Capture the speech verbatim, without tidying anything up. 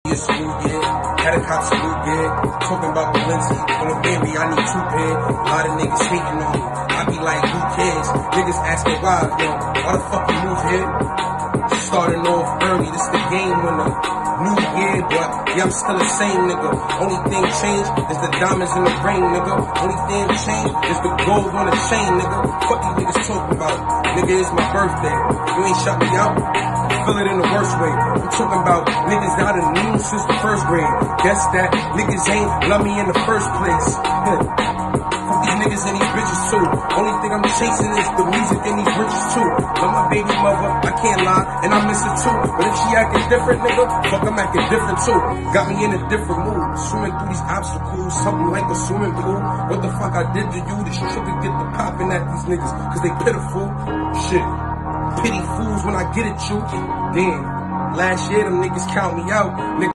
Yes, school, yeah. Had a cop school, yeah. Talking about Balenci. On a baby, I need two pair. A lot of niggas hating on me. I be like, who cares? Niggas asking why, yo. Why the fuck you move here? Starting off early, this the game winner. New year, but yeah, I'm still the same, nigga. Only thing changed is the diamonds in the ring, nigga. Only thing changed is the gold on the chain, nigga. Fuck you niggas talking about. Nigga, it's my birthday. You ain't shut me out. Feel it in the worst way. I'm talking about niggas that I done knew since the first grade. Guess that niggas ain't love me in the first place. Fuck these niggas and these bitches too. Only thing I'm chasing is the music and these riches too. Love my baby mother, I can't lie, and I miss her too. But if she acting different, nigga, fuck I'm acting different too. Got me in a different mood, swimming through these obstacles, something like a swimming pool. What the fuck I did to you? This trigger get the popping at these niggas, cause they pitiful. Shit. Pity fools when I get at you. Damn, last year them niggas count me out. Nigga